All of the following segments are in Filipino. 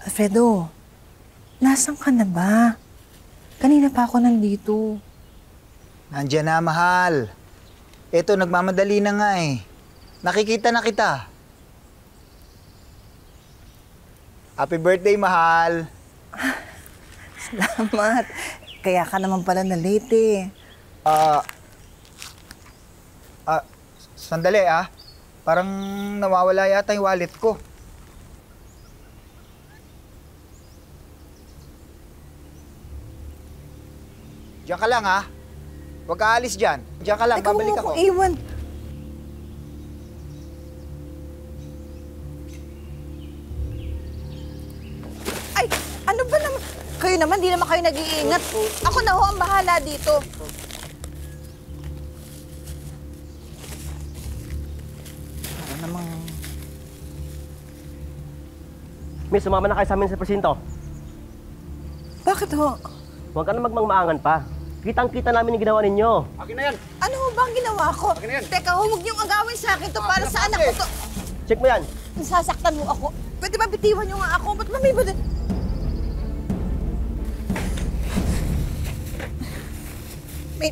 Alfredo, nasan ka na ba? Kanina pa ako nandito. Nandiyan na, mahal. Eto, nagmamadali na nga eh. Nakikita na kita. Happy birthday, mahal. Salamat. Kaya ka naman pala na late eh. Sandali ah. Parang nawawala yata yung wallet ko. Diyan ka lang ha. Huwag ka alis dyan. Diyan ka lang, babalik ako. Iwan. Ay, ano ba naman? Kayo naman, di naman kayo nag-iingat. Ako na ho ang bahala dito. Ano namang... Miss, sumama na kayo sa amin sa presinto. Bakit ho? Huwag ka na magmangmaangan pa. Kitang-kita namin yung ginawa ninyo. Akin na yan. Ano ho ba ang ginawa ko? Akin na yan. Teka, huwag niyong agawin sa akin to para sa anak ko to. Check mo yan. Nasasaktan mo ako. Pwede ba bitiwan niyo nga ako? Ba't may ba din? May...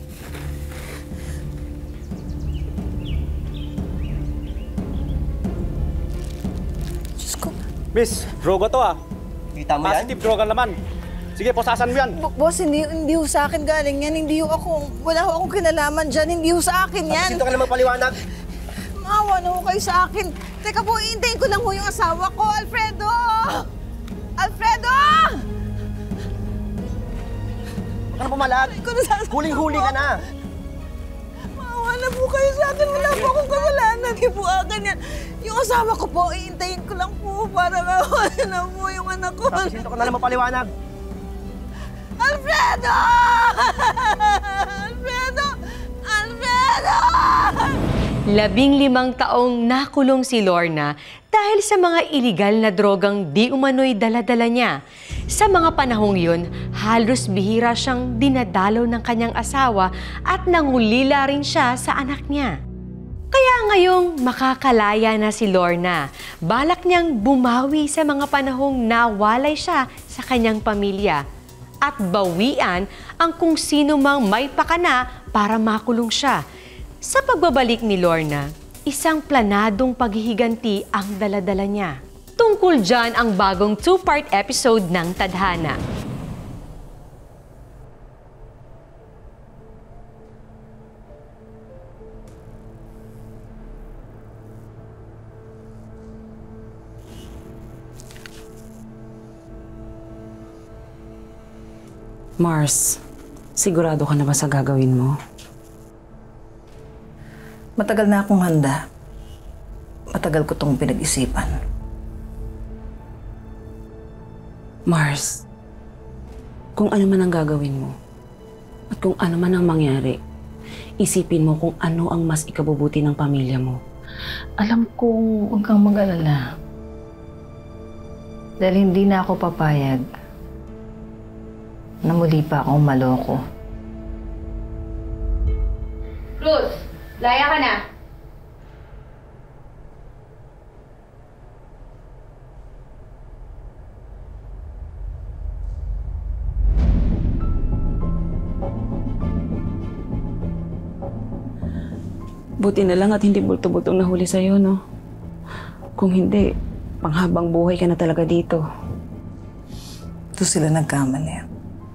Diyos ko. Miss, droga to ah. Kita mo yan? Positive droga naman. Sige, posasan mo yan. Boss, hindi ho sa akin galing yan. Hindi ho ako, wala ho akong kinalaman dyan. Hindi ho sa akin yan. Presinto ka naman paliwanag. Maawa na ho kayo sa akin. Teka po, iintayin ko lang ho yung asawa ko, Alfredo! Alfredo! Huwag ka na pumalag. Huling-huli ka na. Maawa na po kayo sa akin. Wala po akong kasalanan. Hindi po akin yan. Yung asawa ko po, iintayin ko lang po para mawala na po yung anak ko. Presinto ka na naman paliwanag. Alfredo! Alfredo! Alfredo! 15 taong nakulong si Lorna dahil sa mga iligal na drogang di umano'y dala-dala niya. Sa mga panahong yun, halos bihira siyang dinadalaw ng kanyang asawa at nangulila rin siya sa anak niya. Kaya ngayong makakalaya na si Lorna, balak niyang bumawi sa mga panahong nawalay siya sa kanyang pamilya at bawian ang kung sino mang may pakana para makulong siya. Sa pagbabalik ni Lorna, isang planadong paghihiganti ang daladala niya. Tungkol dyan ang bagong 2-part episode ng Tadhana. Mars, sigurado ka na ba sa gagawin mo? Matagal na akong handa. Matagal ko tong pinag-isipan. Mars, kung ano man ang gagawin mo at kung ano man ang mangyari, isipin mo kung ano ang mas ikabubuti ng pamilya mo. Alam kong Huwag kang mag-alala. Dahil hindi na ako papayag na muli pa akong maloko. Cruz, laya ka na. buti na lang at hindi bulto-bultong nahuli sa'yo, no? Kung hindi, panghabang buhay ka na talaga dito. Ito sila nagkamali.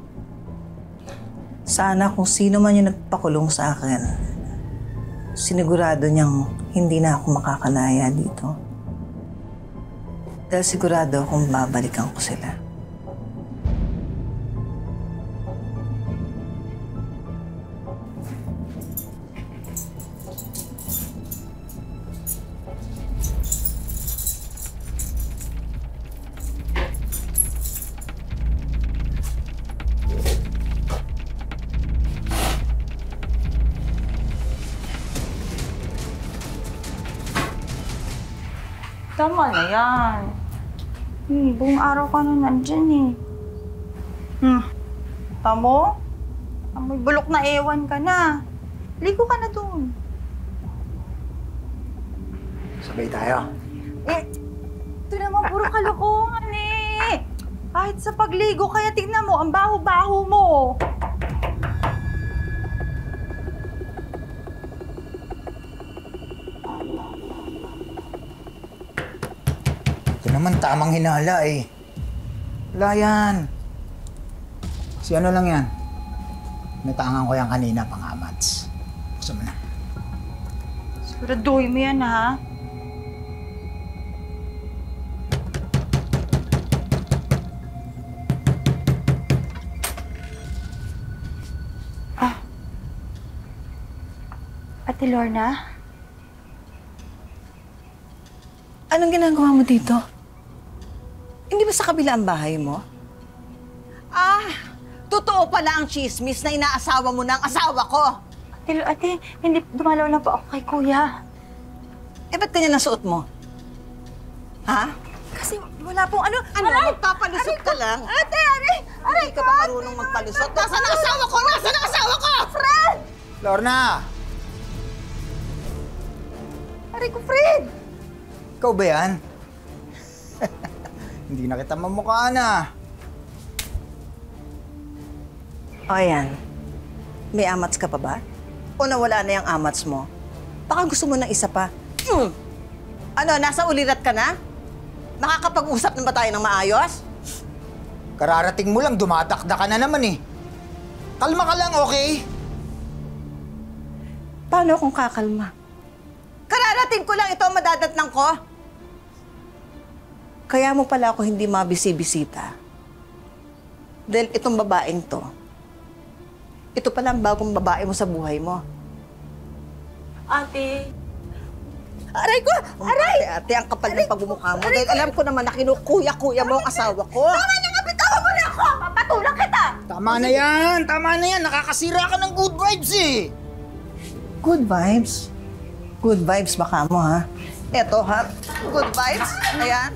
Sana kung sino man yung nagpakulong sa akin, sinigurado niyang hindi na ako makakalaya dito. Dahil sigurado akong babalikan ko sila. Tama na yan. Buong araw ka na nandyan eh. Tamo? Amoy bulok na ewan ka na. Ligo ka na doon. Sabay tayo. Ito naman puro kalokohan eh. Kahit sa pagligo, kaya tingnan mo, ang baho-baho mo. Ito naman tamang hinala eh. Wala yan. Si ano lang yan? Natangan ko yan kanina, pang-amats. Gusto mo na. Siguraduhin mo yan, ha? Ate Lorna? Anong ginagawa mo dito? Hindi ba sa kabila ang bahay mo? Totoo pala ang chismis na inaasawa mo ng asawa ko. Ate, hindi dumalaw na po ako kay Kuya. Ba't kanya nasuot mo? Ha? Kasi wala pong ano... Magpapalusot ka lang? Aray! Hindi ka pa marunong magpalusot. Nasaan ang asawa ko? Nasaan ang asawa ko? Fred! Lorna! Aray ko, Fred! Ikaw ba yan? Hindi na kita mamukhaan ah. O yan. May amats ka pa ba? O nawala na yung amats mo? Baka gusto mo ng isa pa. Ano, nasa ulirat ka na? Nakakapag-usap na ba tayo ng maayos? Kararating mo lang, dumatakda ka na naman eh. Kalma ka lang, okay? Paano kung kakalma? Kararating ko lang ito ang madadatnang ko. Kaya mo pala ako hindi mabisi-bisita. Dahil itong babaeng to, ito pala ang bagong babae mo sa buhay mo. Ate. Aray ko! Aray! Ate, ang kapal ng pagmumukha mo. Dahil alam ko naman na kinukuya-kuya mo ang asawa ko. Tama na nga! Bitawan mo na ako! Papatulak kita! Tama na yan! Tama na yan! Nakakasira ka ng good vibes eh! Good vibes? Good vibes baka mo, ha? Eto, ha? Good vibes? Ayan.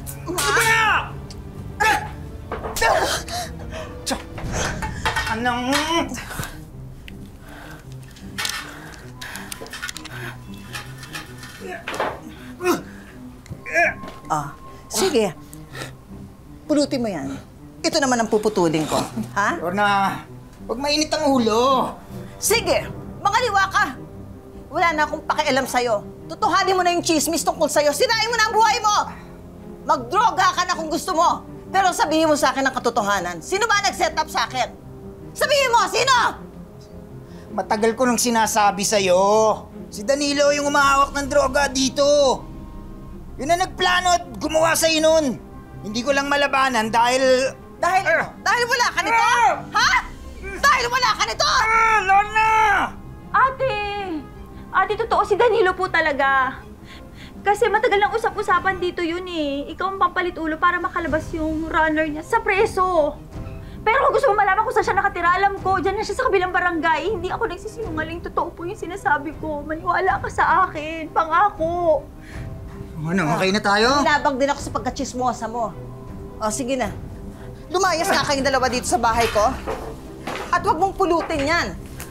Anong... Sige. Pulutin mo yan. Ito naman ang puputulin ko. Ha? Lorna, huwag mainit ang ulo. Sige! Mangaliwa ka! Wala na akong pakialam sa'yo. Tutuhanin mo na yung chismis tungkol sa'yo. Sirain mo na ang buhay mo! Magdroga ka na kung gusto mo. Pero sabihin mo sa akin ang katotohanan. Sino ba nag-set up sa akin? Sabihin mo, sino? Matagal ko nang sinasabi sa'yo. Si Danilo yung umahawak ng droga dito. Yun na nagplano at gumawa sa'yo nun. Hindi ko lang malabanan dahil... Dahil wala ka nito? Ha? Dahil wala ka nito? Lorna! Ate, totoo si Danilo po talaga. Kasi matagal lang usap-usapan dito yun eh. Ikaw ang pampalit ulo para makalabas yung runner niya sa preso. Pero kung gusto mo malaman kung saan siya nakatira, alam ko, dyan na siya sa kabilang barangay. Hindi ako nagsisinungaling. Totoo po yung sinasabi ko. Maniwala ka sa akin. Pangako. Ano, okay na tayo? Nabang din ako sa pagkachismosa mo. O, sige na. Lumayas nga kayong dalawa dito sa bahay ko. At huwag mong pulutin yan.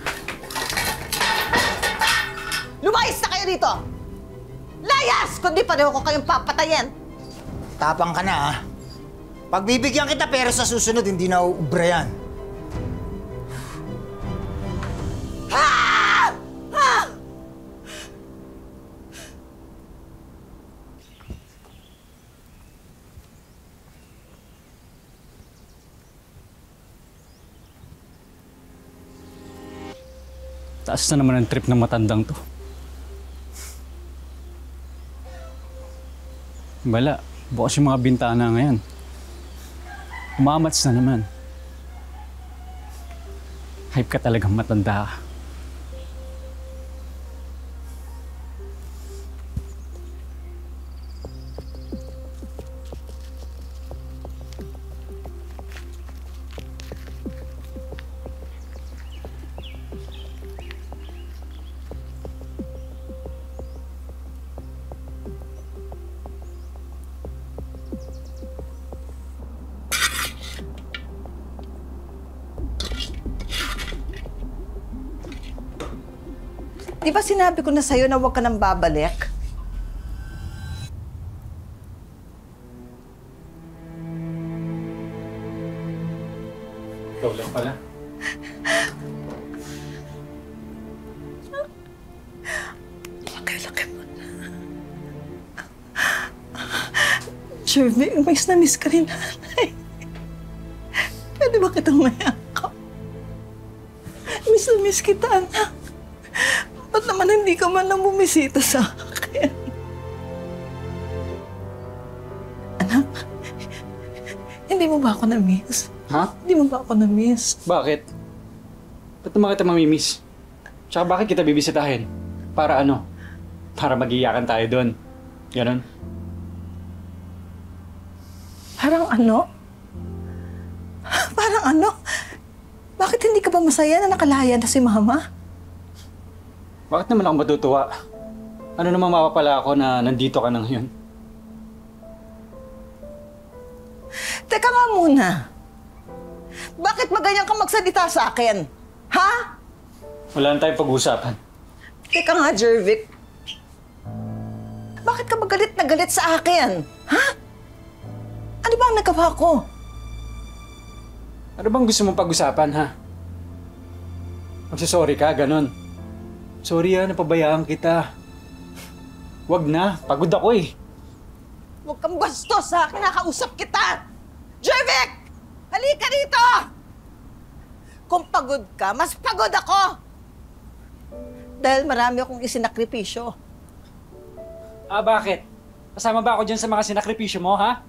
Lumayas na kayo rito! Layas! Kundi pareho ko kayong papatayin. Tapang ka na ah. Pagbibigyan kita pero sa susunod hindi na uubra yan. Taas na naman ang trip ng matandang to. Bala, bukas yung mga bintana ngayon. Umamats na naman. Hype ka talagang matanda ka. Di ba sinabi ko na sa'yo na huwag ka nang babalik? Ikaw lang pala. Laki-laki mo. Jervy, miss na miss ka rin, nanay. Pwede ba kitang mayakap? Miss na miss kita, anak. Ba't naman hindi ka man lang bumisita sa akin? Anak, hindi mo ba ako na-miss? Ha? Hindi mo ba ako na-miss? Bakit? Ba't naman kita mamimiss? Tsaka bakit kita bibisitahin? Para ano? Para mag-iyakan tayo doon. Ganon? Parang ano? Parang ano? Bakit hindi ka ba masaya na nakalaya na si Mama? Bakit naman ako matutuwa? Ano naman mapapala ako na nandito ka na ngayon? Teka nga muna. Bakit ba ganyan ka magsalita sa akin? Ha? Wala na tayong pag-uusapan. Teka nga, Jervic. Bakit ka ba galit na galit sa akin? Ha? Ano ba ang nagawa ko? Ano bang gusto mong pag-usapan, ha? Magsasorry ka, ganon. Sorry napabayaan kita. Wag na, pagod ako eh. Huwag kang bastos ha, kinakausap kita! Jervic! Halika rito! Kung pagod ka, mas pagod ako! Dahil marami akong isinakripisyo. Ah, bakit? Kasama ba ako dyan sa mga sinakripisyo mo, ha?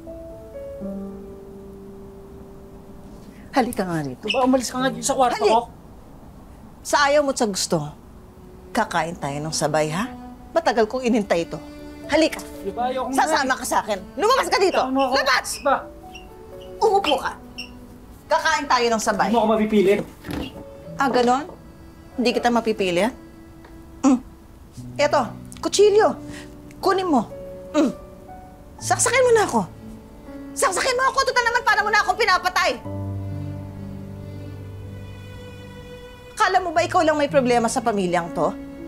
Halika nga rito. Ba, umalis ka nga dyan sa kwarto Hali! ko? Sa ayaw mo't sa gusto, kakain tayo ng sabay, ha? Matagal kong inintay ito. Halika. Diba, ayoko Sasama ka sa akin. Lumabas ka dito. Ano ako? Labas! Ba? Umupo ka. Kakain tayo ng sabay. Hindi mo ako mapipilit. Ah, ganon? Hindi kita mapipili? Eto, kutsilyo. Kunin mo. Saksakin mo na ako. Saksakin mo ako. Total naman, para mo na akong pinapatay. Akala mo ba ikaw lang may problema sa pamilyang to?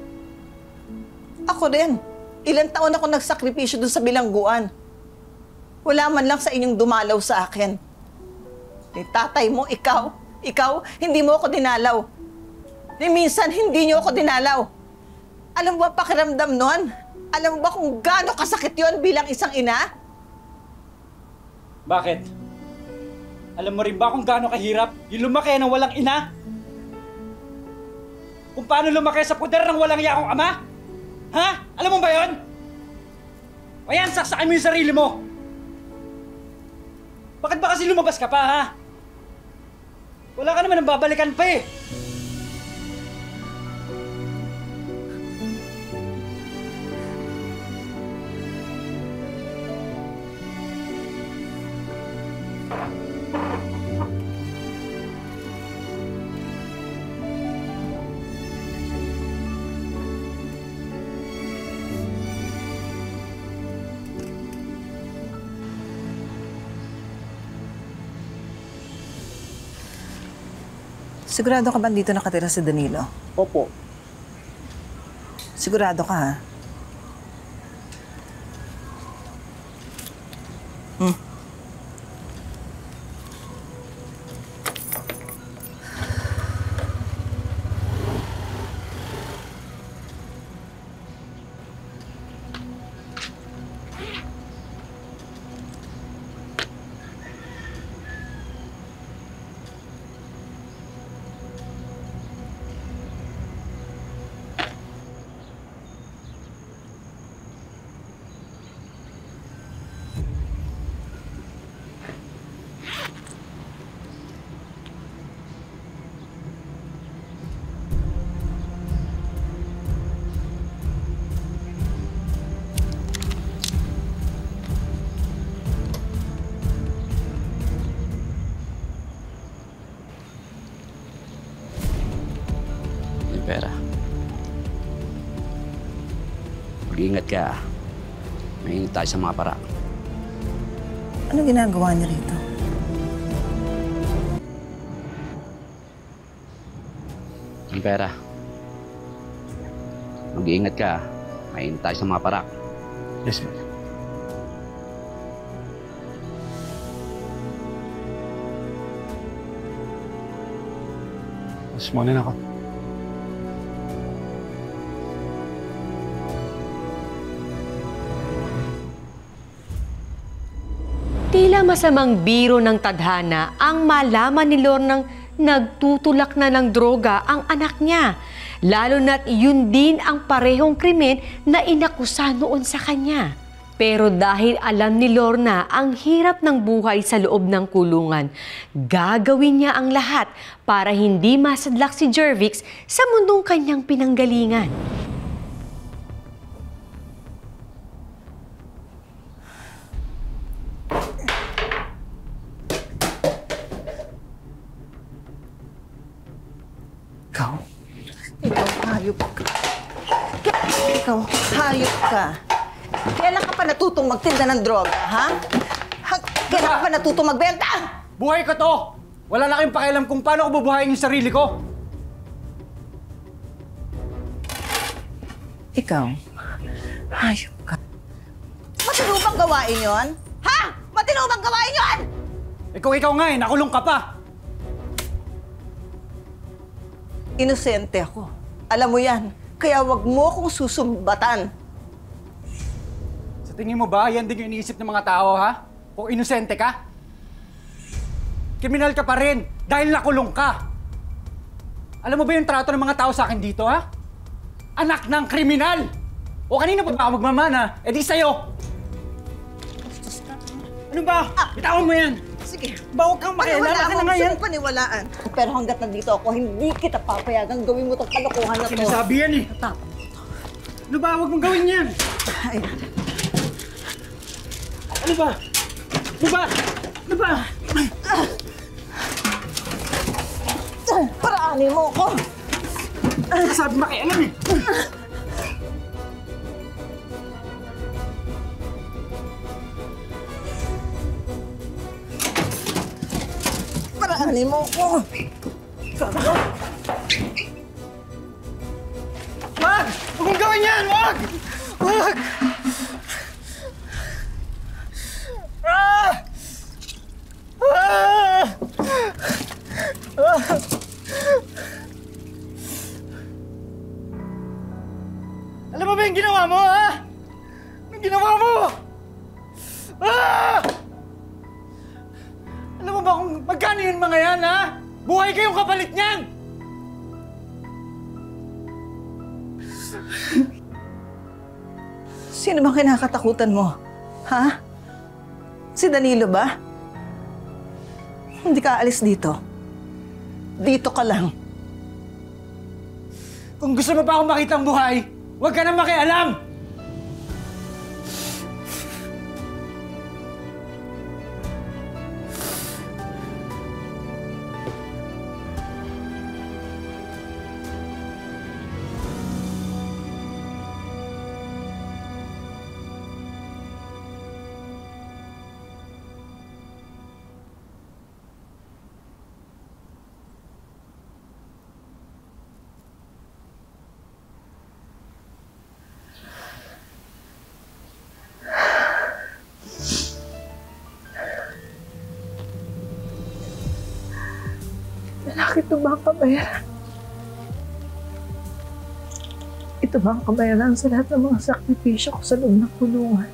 Ako din. Ilang taon ako nagsakripisyo dun sa bilangguan. Wala man lang sa inyong dumalaw sa akin. Ni tatay mo, ikaw, hindi mo ako dinalaw. Ni minsan, hindi niyo ako dinalaw. Alam mo ba pakiramdam nun? Alam mo ba kung gaano kasakit yon bilang isang ina? Bakit? Alam mo rin ba kung gaano kahirap yung lumaki ng walang ina? Kung paano lumaki sa puder ng walang yakong ama? Ha? Alam mo ba yon? O yan, saksakin mo yung sarili mo! Bakit ba kasi lumabas ka pa, ha? Wala ka naman ang babalikan pa eh! Sigurado ka ba dito nakatira si Danilo? Opo. Sigurado ka, ha? Pera. Mag-iingat ka. Mainit tayo sa mga para. Ano ginagawa niya rito? Ang pera. Mag-iingat ka. Mainit tayo sa mga para. Yes, ma'am. Mas muna na ako. Tila masamang biro ng tadhana ang malaman ni Lornang nagtutulak na ng droga ang anak niya. Lalo na't yun din ang parehong krimen na inakusa noon sa kanya. Pero dahil alam ni Lorna ang hirap ng buhay sa loob ng kulungan, gagawin niya ang lahat para hindi masadlak si Jervix sa mundong kanyang pinanggalingan. Ikaw, hayop ka. Ikaw, hayop ka. Kailan ka pa natutong magtinda ng droga, ha? Kailan ka pa natutong magbenta? Buhay ko to! Wala na kayong pakialam kung paano ko bubuhayin yung sarili ko. Ikaw, hayop ka. Matino bang gawain yon? Ha? Matino bang gawain yon? Eh kung ikaw nga nakulong ka pa. Inosente ako. Alam mo yan. Kaya wag mo akong susumbatan. Sa tingin mo ba, yan din yung iniisip ng mga tao, ha? Kung inosente ka? Kriminal ka pa rin dahil nakulong ka. Alam mo ba yung trato ng mga tao sa akin dito, ha? Anak ng kriminal! O kanina pa ba ako magmamana? Eh di sa'yo! Ano ba? Bitawan mo yan! Sige. Bawag kang makialam ka na nga yan! Paniwalaan. Pero hanggat nandito ako, hindi kita papayagang gawin mo itong kalokohan na to. Sinasabi yan eh! Ano ba? Huwag mong gawin yan! Ay. Ano ba? Ano ba? Ano ba? Paraanin mo ako! Sabi makialam eh! Paraanin mo ako! Wag! Huwag mong gawin yan! Wag! Wag! Ah! Ah! Ah! Alam mo ba yung ginawa mo, ha? Yung ginawa mo! Ah! Alam mo ba kung magkano yun mga yan, ha? Buhay kayong kapalit niyan! Sino bang kinakatakutan mo? Ha? Si Danilo ba? Hindi ka alis dito. Dito ka lang. Kung gusto mo pa akong makitang buhay, huwag ka nang makialam! Ito ba ang kabayaran? Ito ba ang kabayaran sa lahat ng mga sakripisyo ko sa loob ng kulungan?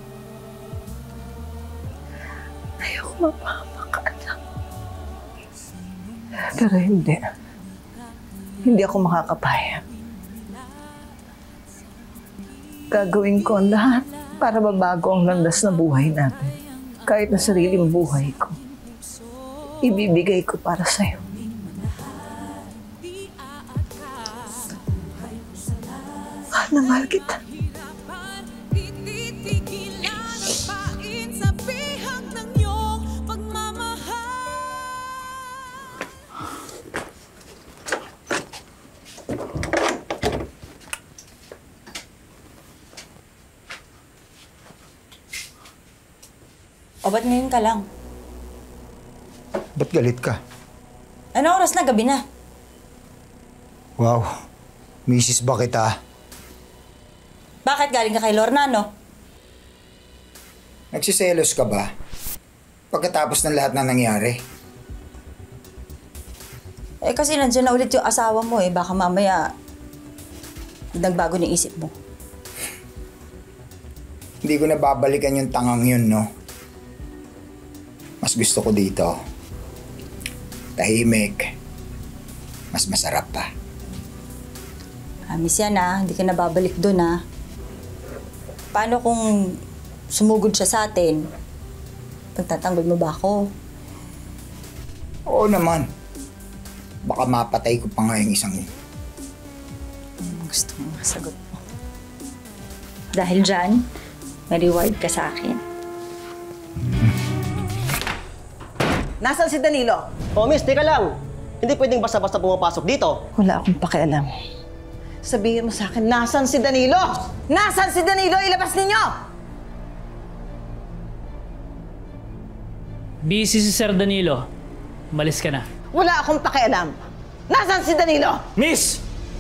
Ayoko mapapakaalam. Pero hindi. Hindi ako makakapayag. Gagawin ko ang lahat para mabago ang landas na buhay natin. Kahit na sariling buhay ko. Ibibigay ko para sa'yo. Na mahal kita. O, ba't ngayon ka lang? Ba't galit ka? Ano oras na? Gabi na. Wow, misis ba kita? Bakit galing ka kay Lorna, no? Nagsiselos ka ba? Pagkatapos ng lahat na nangyari? Eh kasi nandiyan na ulit yung asawa mo eh. Baka mamaya nagbago ng isip mo. Hindi ko na babalikan yung tangang yun, no? Mas gusto ko dito. Tahimik. Mas masarap pa. Promise yan hindi ka na babalik doon Paano kung sumugod siya sa atin? Pagtatanggol mo ba ako? Oo naman. Baka mapatay ko pa nga yung isang yun. Gusto mo masagot mo. Dahil dyan, may reward ka sa akin. Nasaan si Danilo? Oh, miss, teka lang. Hindi pwedeng basta-basta pumapasok dito. Wala akong pakialam. Sabihin mo sa akin, nasaan si Danilo? Nasaan si Danilo? Ilabas ninyo! Busy si Sir Danilo. Umalis ka na. Wala akong pakialam. Nasaan si Danilo? Miss!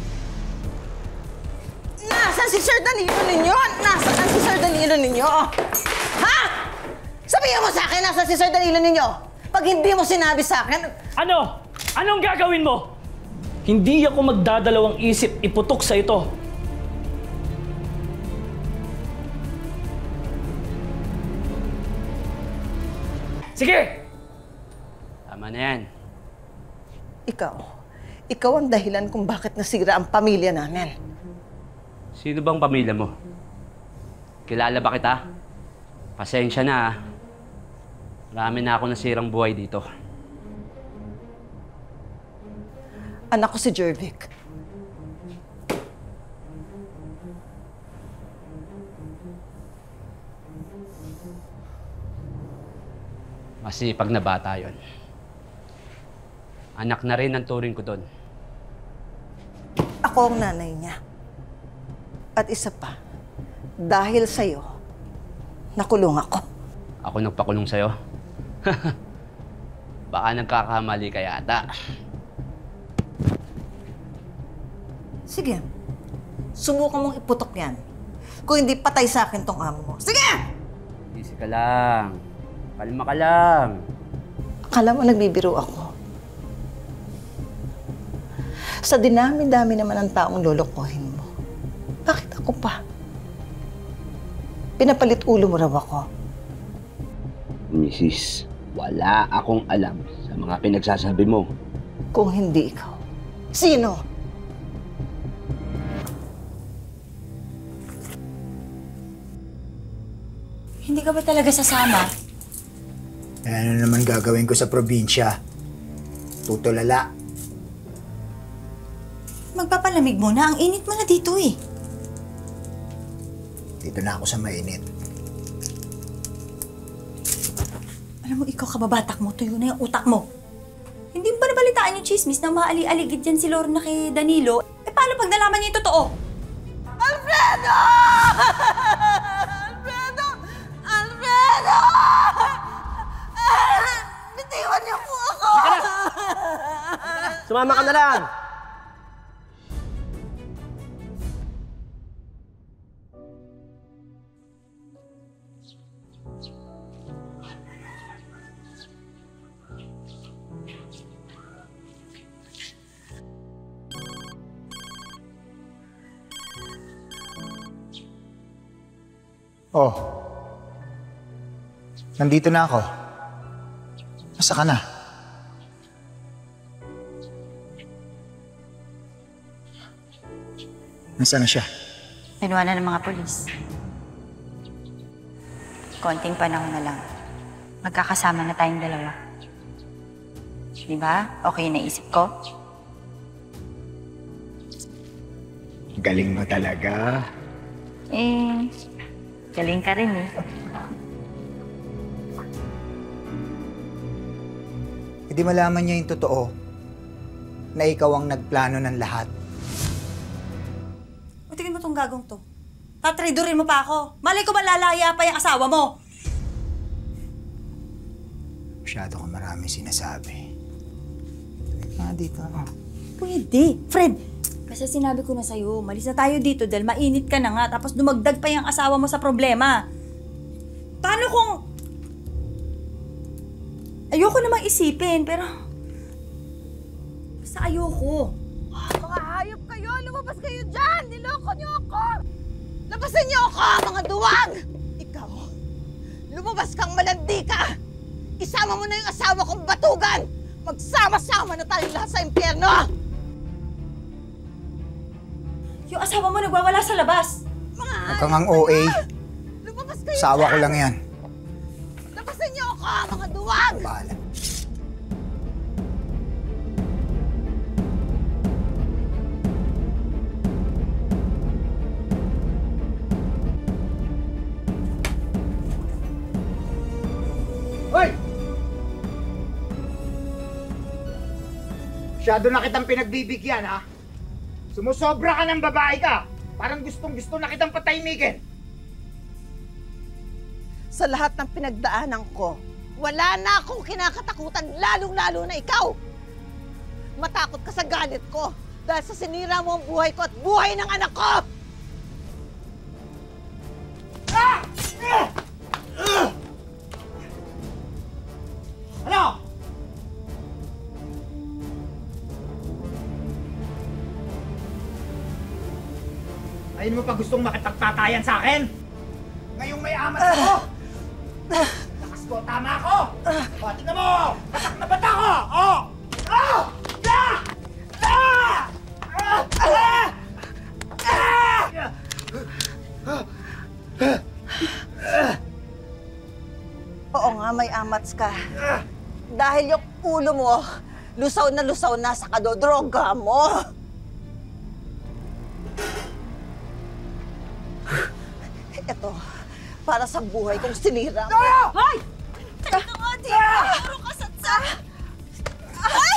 Nasaan si Sir Danilo ninyo? Nasaan si Sir Danilo ninyo? Ha? Sabihin mo sa akin, nasaan si Sir Danilo ninyo? Pag hindi mo sinabi sa akin... Ano? Anong gagawin mo? Hindi ako magdadalawang isip iputok sa ito. Sige! Tama na yan. Ikaw ang dahilan kung bakit nasira ang pamilya namin. Sino bang pamilya mo? Kilala ba kita? Pasensya na Marami na ako nasirang buhay dito. Anak ko si Jervic. Masipag na bata yon. Anak na rin ang turing ko doon. Ako ang nanay niya. At isa pa, dahil sa'yo, nakulong ako. Ako nagpakulong sa'yo? Baka nagkakamali ka yata. Sige, subukan mong iputok yan. Kung hindi patay sa akin tong amo mo. Sige! Easy ka lang. Kalma ka lang. Akala mo nagbibiro ako. Sa dinami-dami naman ang taong lolokohin mo. Bakit ako pa? Pinapalit ulo mo raw ako. Mrs., wala akong alam sa mga pinagsasabi mo. Kung hindi ikaw, sino? Hindi ka ba talaga sasama? Ano naman gagawin ko sa probinsya? Tutulala. Magpapalamig mo na. Ang init mo na dito eh. Dito na ako sa mainit. Alam mo, ikaw kababatak mo, tuyo na yung utak mo. Hindi mo ba nabalitaan yung chismis na maali-aligid yan si Lorna kay Danilo? Eh paano pag nalaman niya yung totoo? Alfredo! Alfredo! Alfredo! Bitiwan niyo po ako! Sumama ka na lang! Oh. Nandito na ako. Nasa ka na? Nasaan na siya? Pinuha na ng mga polis. Konting panahon na lang. Magkakasama na tayong dalawa. Di ba? Okay yung naisip ko? Galing mo talaga. Eh, galing ka rin eh. Hindi malaman niya yung totoo na ikaw ang nagplano ng lahat. O tingin mo tong gagong to. Tatridurin mo pa ako. Malay ko malalaya pa yung asawa mo. Masyado kang maraming sinasabi. Dito. Pwede. Fred, kasi sinabi ko na sa'yo, malis na tayo dito dahil mainit ka na nga tapos dumagdag pa yung asawa mo sa problema. Paano kung... Ayoko namang isipin, pero... Basta ayoko. Mga hayop kayo! Lumabas kayo dyan! Niloko niyo ako! Labasin niyo ako, mga duwag! Ikaw, lumabas kang malandi ka! Isama mo na yung asawa kong batugan! Magsama-sama na tayo lahat sa impyerno! Yung asawa mo nagwawala sa labas. Huwag kang ang OA. Lumabas kayo Sawa ko dyan! lang yan. Labasin niyo ako, mga duwag! Bahala. Hoy! Masyado na kitang pinagbibigyan, ha? Sumusobra ka ng babae ka! Parang gustong-gusto na kitang patahimikin! Sa lahat ng pinagdaanan ko, wala na akong kinakatakutan, lalong-lalo na ikaw! Matakot ka sa galit ko dahil sa sinira mo ang buhay ko at buhay ng anak ko! Ano? Ayun mo pa gustong makipagtatayan sa akin? Ngayong may amat ako! Lakas ko, tama ako! O, tignan mo! Batak na batak ko! O! O! Ah! Ah! Ah! Oo nga, may amats ka. Dahil yung ulo mo, lusaw na sa kadodroga mo. Ito, para sa buhay kong sinira mo. Hoy! Teka nga, di! Puro kasatsa! Ay!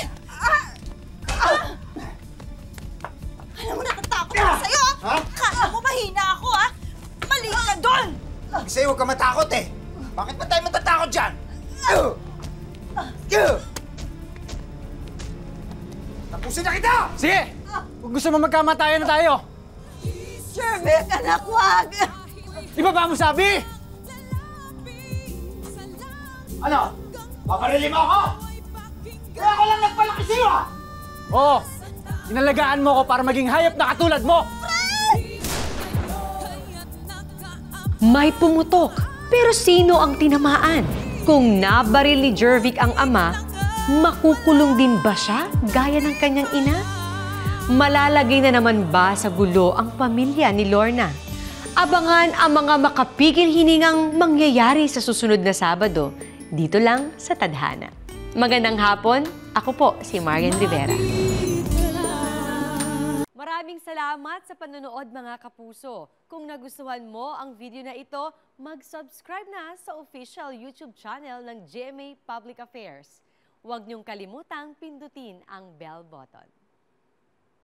Alam mo, natatakot ako sa'yo! Ha? Kala mo mahina ako, ha? Mali ka doon! Sa'yo huwag ka matakot eh. Bakit ba tayo matatakot dyan? Tapusin na kita! Sige! Kung gusto mo magkamatayan na tayo! Sherman, anak, wag! Di ba ba mo sabi? Ano? Paparili mo ako? Kaya ako lang nagpalaki sa'yo ah! Oo! Inalagaan mo ko para maging hayop na katulad mo! May pumutok, pero sino ang tinamaan? Kung nabaril ni Jervic ang ama, makukulong din ba siya gaya ng kanyang ina? Malalagay na naman ba sa gulo ang pamilya ni Lorna? Abangan ang mga makapigil hiningang mangyayari sa susunod na Sabado, dito lang sa Tadhana. Magandang hapon, ako po si Marian Rivera. Maraming salamat sa panonood mga kapuso. Kung nagustuhan mo ang video na ito, mag-subscribe na sa official YouTube channel ng GMA Public Affairs. Huwag niyong kalimutang pindutin ang bell button.